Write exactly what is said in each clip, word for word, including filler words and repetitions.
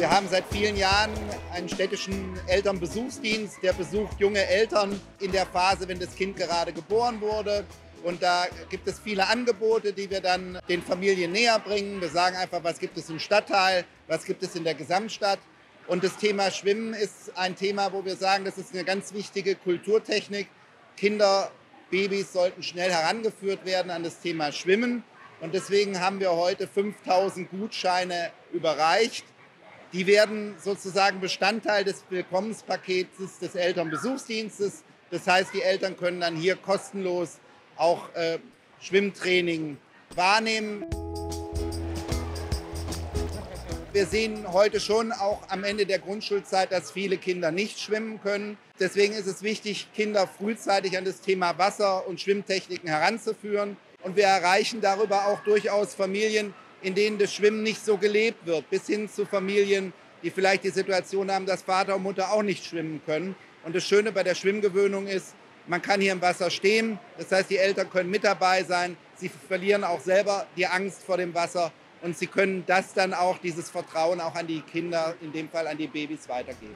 Wir haben seit vielen Jahren einen städtischen Elternbesuchsdienst, der besucht junge Eltern in der Phase, wenn das Kind gerade geboren wurde. Und da gibt es viele Angebote, die wir dann den Familien näher bringen. Wir sagen einfach, was gibt es im Stadtteil, was gibt es in der Gesamtstadt. Und das Thema Schwimmen ist ein Thema, wo wir sagen, das ist eine ganz wichtige Kulturtechnik. Kinder, Babys sollten schnell herangeführt werden an das Thema Schwimmen. Und deswegen haben wir heute fünftausend Gutscheine überreicht. Die werden sozusagen Bestandteil des Willkommenspakets des Elternbesuchsdienstes. Das heißt, die Eltern können dann hier kostenlos auch äh, Schwimmtraining wahrnehmen. Wir sehen heute schon auch am Ende der Grundschulzeit, dass viele Kinder nicht schwimmen können. Deswegen ist es wichtig, Kinder frühzeitig an das Thema Wasser und Schwimmtechniken heranzuführen. Und wir erreichen darüber auch durchaus Familien, in denen das Schwimmen nicht so gelebt wird, bis hin zu Familien, die vielleicht die Situation haben, dass Vater und Mutter auch nicht schwimmen können. Und das Schöne bei der Schwimmgewöhnung ist, man kann hier im Wasser stehen, das heißt, die Eltern können mit dabei sein, sie verlieren auch selber die Angst vor dem Wasser und sie können das dann auch, dieses Vertrauen auch an die Kinder, in dem Fall an die Babys, weitergeben.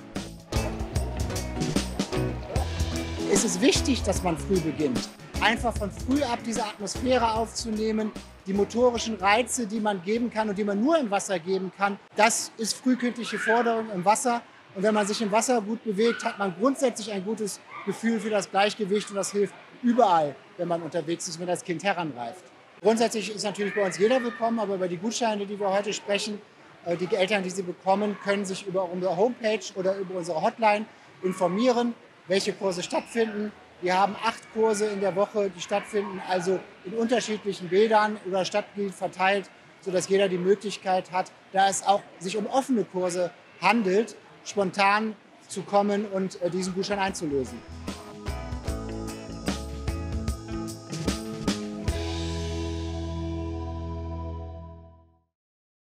Es ist wichtig, dass man früh beginnt. Einfach von früh ab diese Atmosphäre aufzunehmen, die motorischen Reize, die man geben kann und die man nur im Wasser geben kann, das ist frühkindliche Forderung im Wasser. Und wenn man sich im Wasser gut bewegt, hat man grundsätzlich ein gutes Gefühl für das Gleichgewicht und das hilft überall, wenn man unterwegs ist, wenn das Kind heranreift. Grundsätzlich ist natürlich bei uns jeder willkommen, aber über die Gutscheine, die wir heute sprechen, die Eltern, die sie bekommen, können sich über unsere Homepage oder über unsere Hotline informieren, welche Kurse stattfinden. Wir haben acht Kurse in der Woche, die stattfinden, also in unterschiedlichen Bädern über das Stadtgebiet verteilt, sodass jeder die Möglichkeit hat, da es auch sich um offene Kurse handelt, spontan zu kommen und diesen Gutschein einzulösen.